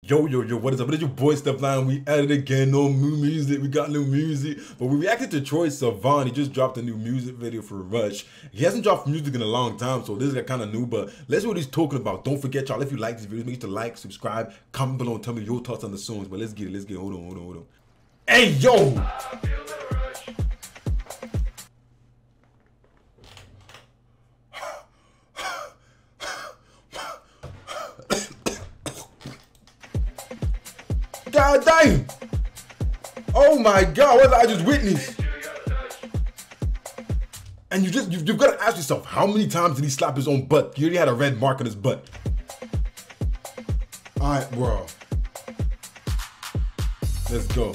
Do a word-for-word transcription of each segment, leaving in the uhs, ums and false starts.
Yo, yo, yo, what is up? It is your boy Stefan. We at it again. No new music. We got new music. But we reacted to Troye Sivan. He just dropped a new music video for Rush. He hasn't dropped music in a long time, so this is kind of new. But let's see what he's talking about. Don't forget, y'all, if you like this video, make sure to like, subscribe, comment below, and tell me your thoughts on the songs. But let's get it. Let's get it. Hold on, hold on, hold on. Hey, yo! God damn! Oh my God, what did I just witness? And you just, you've, you've got to ask yourself, how many times did he slap his own butt? He already had a red mark on his butt. All right, bro. Let's go.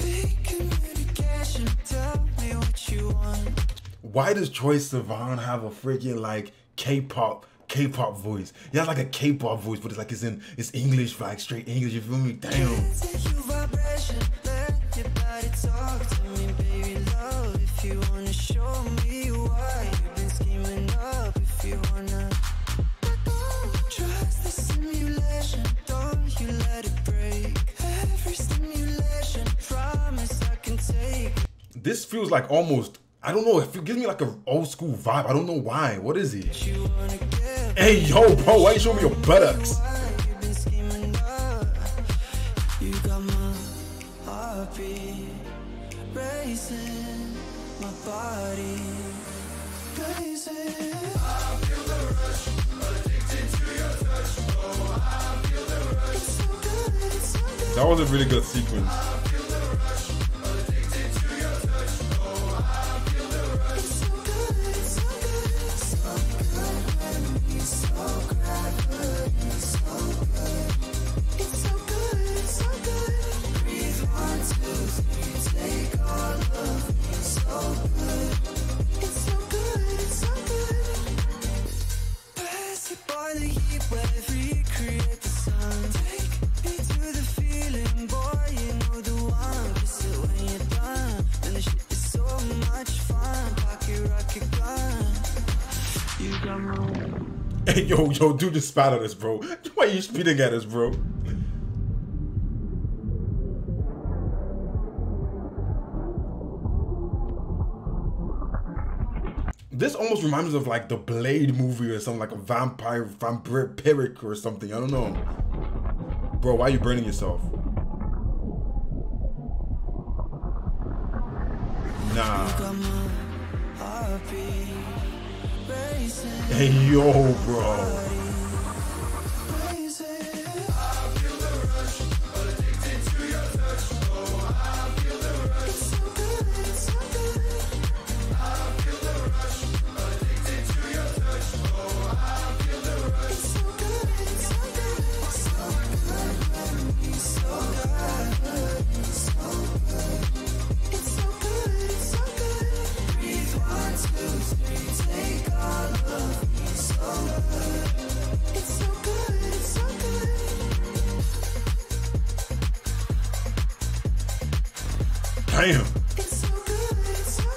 Why does Troye Sivan have a freaking like K-pop K-pop voice? He has like a K-pop voice, but it's like it's in it's English, like straight English. You feel me? Damn. This feels like almost, I don't know, it gives me like an old school vibe. I don't know why. What is it? Hey, yo, bro, why you showing me your buttocks? You got my heartbeat racing, my body racing. I feel the rush, addicted to your touch. Oh, I feel the rush. It's so good, it's so good. That was a really good sequence. Hey, yo, yo, dude just spat at us, bro. Why are you spitting at us, bro? This almost reminds me of like the Blade movie or something, like a vampire, vampiric or something. I don't know. Bro, why are you burning yourself? Nah. Hey, yo, bro. Damn. It's so good, it's so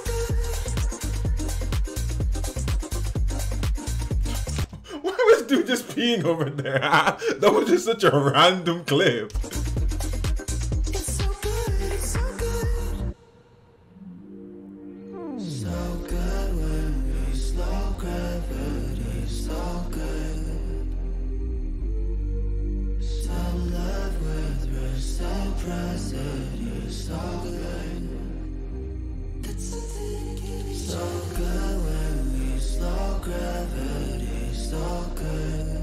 good. Why was dude just peeing over there? That was just such a random clip. It's so good, it's so good. So good when we slow gravity, so good. So love with reciprocity, so good. So good when we slow gravity, so good.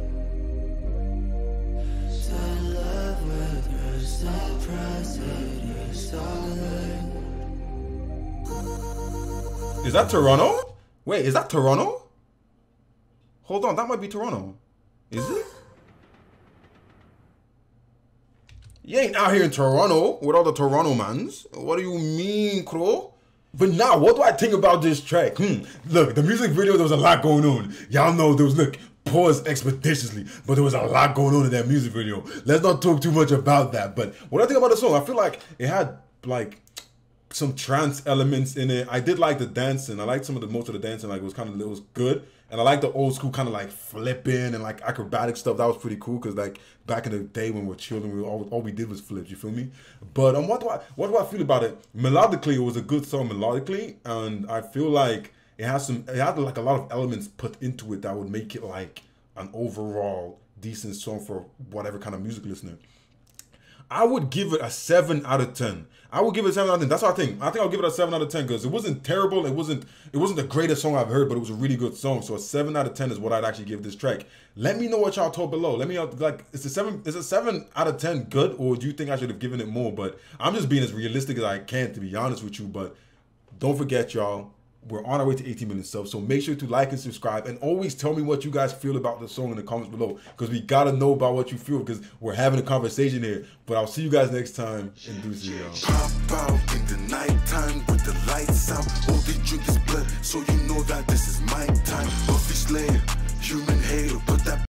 So love with reciprocity, so good. Is that Toronto? Wait, is that Toronto? Hold on, that might be Toronto. Is it? You ain't out here in Toronto with all the Toronto mans. What do you mean, Crow? But now, what do I think about this track? Hmm. Look, the music video, there was a lot going on. Y'all know there was, look, pause expeditiously, but there was a lot going on in that music video. Let's not talk too much about that. But what I think about the song, I feel like it had, like, some trance elements in it. I did like the dancing. I liked some of the, most of the dancing. Like, it was kind of, it was good. And I like the old school kind of like flipping and like acrobatic stuff. That was pretty cool because like back in the day when we were children, we were all, all we did was flips. You feel me? But um, what do I what do I feel about it? Melodically, it was a good song melodically, and I feel like it has some it had like a lot of elements put into it that would make it like an overall decent song for whatever kind of music listener. I would give it a seven out of ten. I would give it a seven out of ten. That's what I think. I think I'll give it a seven out of ten because it wasn't terrible. It wasn't it wasn't the greatest song I've heard, but it was a really good song. So a seven out of ten is what I'd actually give this track. Let me know what y'all thought below. Let me know, like, is a seven is a seven out of ten good, or do you think I should have given it more? But I'm just being as realistic as I can, to be honest with you. But don't forget, y'all, we're on our way to eighteen million subs, so make sure to like and subscribe, and always tell me what you guys feel about the song in the comments below, because we gotta know about what you feel, because we're having a conversation here. But I'll see you guys next time, and do see y'all. Pop out in the nighttime with the lights out. All they drink is blood, so you know that this is my time. Buffy Slayer, human hater, put that